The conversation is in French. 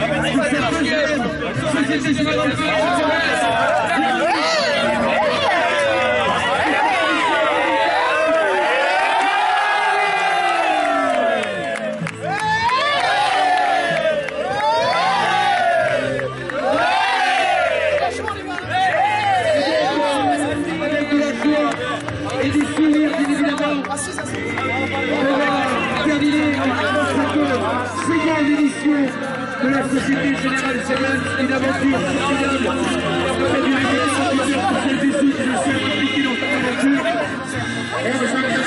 Société Générale de et du sourire, bien évidemment. On va terminer cette seconde édition de la Société Générale Sevens, une aventure formidable. Ça a duré des 48 heures pour celles et ceux qui nous suivent dans cette aventure.